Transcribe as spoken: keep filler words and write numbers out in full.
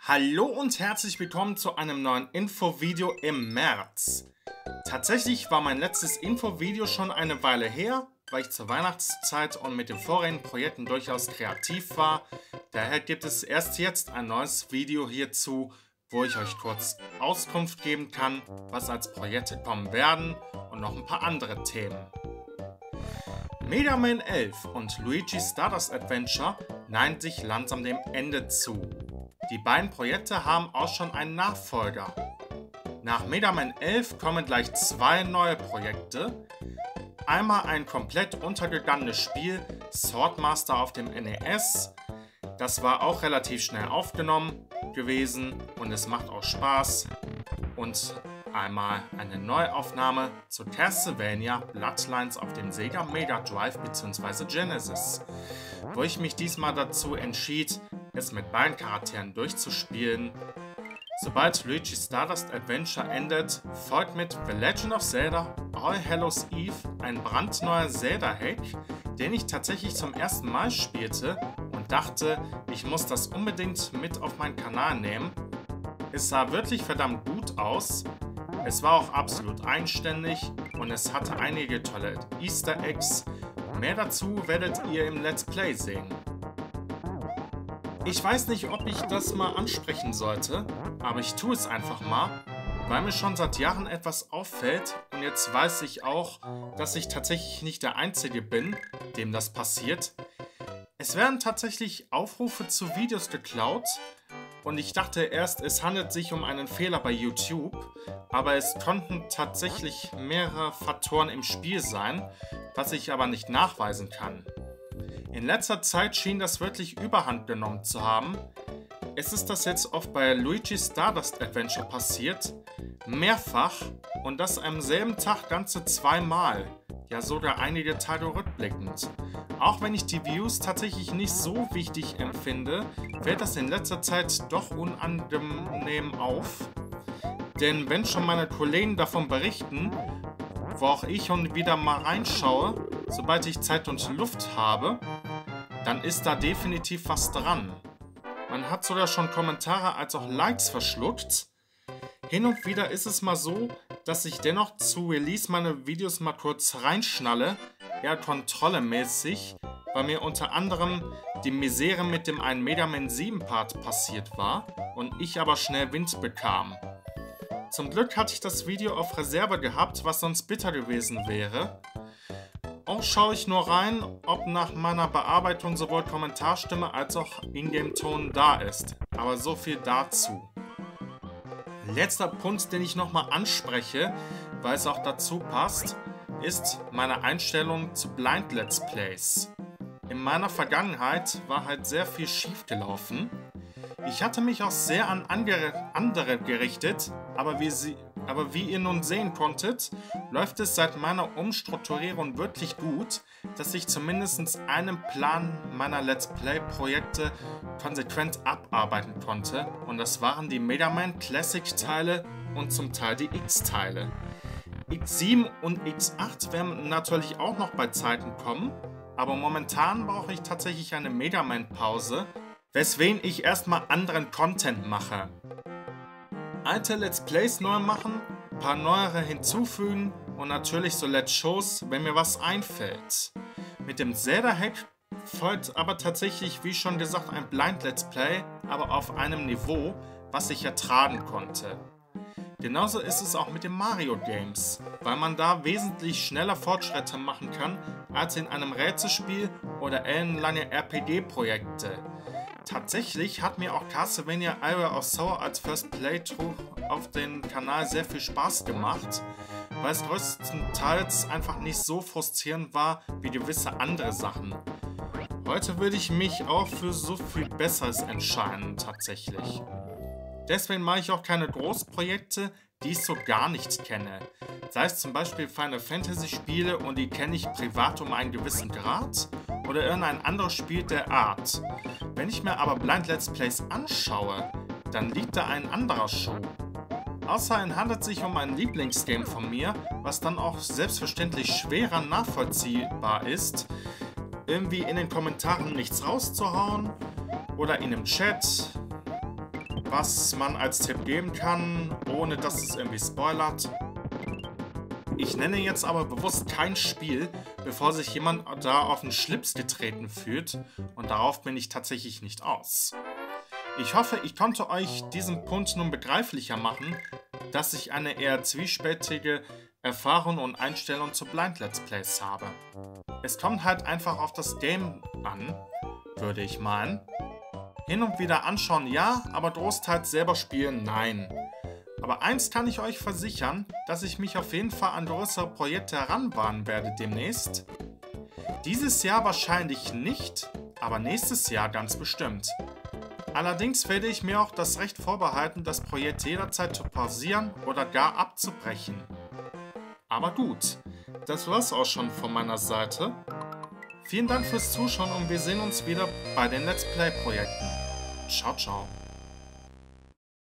Hallo und herzlich willkommen zu einem neuen Infovideo im März. Tatsächlich war mein letztes Infovideo schon eine Weile her, weil ich zur Weihnachtszeit und mit den vorherigen Projekten durchaus kreativ war. Daher gibt es erst jetzt ein neues Video hierzu, wo ich euch kurz Auskunft geben kann, was als Projekte kommen werden und noch ein paar andere Themen. Mega Man elf und Luigi's Stardust Adventure neigen sich langsam dem Ende zu. Die beiden Projekte haben auch schon einen Nachfolger. Nach Mega Man elf kommen gleich zwei neue Projekte. Einmal ein komplett untergegangenes Spiel, Swordmaster auf dem N E S. Das war auch relativ schnell aufgenommen gewesen und es macht auch Spaß. Und einmal eine Neuaufnahme zu Castlevania Bloodlines auf dem Sega Mega Drive bzw. Genesis, wo ich mich diesmal dazu entschied, es mit beiden Charakteren durchzuspielen. Sobald Luigi's Stardust Adventure endet, folgt mit The Legend of Zelda All Hallows Eve ein brandneuer Zelda-Hack, den ich tatsächlich zum ersten Mal spielte und dachte, ich muss das unbedingt mit auf meinen Kanal nehmen. Es sah wirklich verdammt gut aus, es war auch absolut eigenständig und es hatte einige tolle Easter Eggs. Mehr dazu werdet ihr im Let's Play sehen. Ich weiß nicht, ob ich das mal ansprechen sollte, aber ich tue es einfach mal, weil mir schon seit Jahren etwas auffällt und jetzt weiß ich auch, dass ich tatsächlich nicht der Einzige bin, dem das passiert. Es werden tatsächlich Aufrufe zu Videos geklaut und ich dachte erst, es handelt sich um einen Fehler bei YouTube, aber es konnten tatsächlich mehrere Faktoren im Spiel sein, was ich aber nicht nachweisen kann. In letzter Zeit schien das wirklich Überhand genommen zu haben. Es ist das jetzt oft bei Luigi's Stardust Adventure passiert, mehrfach und das am selben Tag ganze zweimal, ja sogar einige Tage rückblickend. Auch wenn ich die Views tatsächlich nicht so wichtig empfinde, fällt das in letzter Zeit doch unangenehm auf. Denn wenn schon meine Kollegen davon berichten, wo auch ich und wieder mal reinschaue, sobald ich Zeit und Luft habe, dann ist da definitiv was dran. Man hat sogar schon Kommentare als auch Likes verschluckt. Hin und wieder ist es mal so, dass ich dennoch zu Release meine Videos mal kurz reinschnalle, eher kontrollemäßig, weil mir unter anderem die Misere mit dem einen Mega Man sieben Part passiert war und ich aber schnell Wind bekam. Zum Glück hatte ich das Video auf Reserve gehabt, was sonst bitter gewesen wäre. Auch schaue ich nur rein, ob nach meiner Bearbeitung sowohl Kommentarstimme als auch Ingame-Ton da ist. Aber so viel dazu. Letzter Punkt, den ich nochmal anspreche, weil es auch dazu passt, ist meine Einstellung zu Blind Let's Plays. In meiner Vergangenheit war halt sehr viel schief gelaufen. Ich hatte mich auch sehr an andere gerichtet, aber wie, sie, aber wie ihr nun sehen konntet, läuft es seit meiner Umstrukturierung wirklich gut, dass ich zumindest einen Plan meiner Let's Play-Projekte konsequent abarbeiten konnte und das waren die Mega Man Classic-Teile und zum Teil die X-Teile. X sieben und X acht werden natürlich auch noch bei Zeiten kommen, aber momentan brauche ich tatsächlich eine Mega Man-Pause, weswegen ich erstmal anderen Content mache. Alte Let's Plays neu machen, paar neuere hinzufügen und natürlich so Let's Shows, wenn mir was einfällt. Mit dem Zelda-Hack folgt aber tatsächlich, wie schon gesagt, ein Blind Let's Play, aber auf einem Niveau, was ich ertragen konnte. Genauso ist es auch mit den Mario Games, weil man da wesentlich schneller Fortschritte machen kann als in einem Rätselspiel oder ellenlange R P G-Projekte. Tatsächlich hat mir auch Castlevania Area of Soul als First Playthrough auf dem Kanal sehr viel Spaß gemacht, weil es größtenteils einfach nicht so frustrierend war wie gewisse andere Sachen. Heute würde ich mich auch für so viel Besseres entscheiden, tatsächlich. Deswegen mache ich auch keine Großprojekte, die ich so gar nicht kenne. Sei es zum Beispiel Final Fantasy Spiele und die kenne ich privat um einen gewissen Grad oder irgendein anderes Spiel der Art. Wenn ich mir aber Blind Let's Plays anschaue, dann liegt da ein anderer Schuh. Außerdem handelt es sich um ein Lieblingsgame von mir, was dann auch selbstverständlich schwerer nachvollziehbar ist, irgendwie in den Kommentaren nichts rauszuhauen oder in einem Chat was man als Tipp geben kann, ohne dass es irgendwie spoilert. Ich nenne jetzt aber bewusst kein Spiel, bevor sich jemand da auf den Schlips getreten fühlt, und darauf bin ich tatsächlich nicht aus. Ich hoffe, ich konnte euch diesen Punkt nun begreiflicher machen, dass ich eine eher zwiespältige Erfahrung und Einstellung zu Blind Let's Plays habe. Es kommt halt einfach auf das Game an, würde ich meinen. Hin und wieder anschauen ja, aber großteils selber spielen nein. Aber eins kann ich euch versichern, dass ich mich auf jeden Fall an größere Projekte heranwagen werde demnächst. Dieses Jahr wahrscheinlich nicht, aber nächstes Jahr ganz bestimmt. Allerdings werde ich mir auch das Recht vorbehalten, das Projekt jederzeit zu pausieren oder gar abzubrechen. Aber gut, das war's auch schon von meiner Seite. Vielen Dank fürs Zuschauen und wir sehen uns wieder bei den Let's Play Projekten. Ciao, ciao.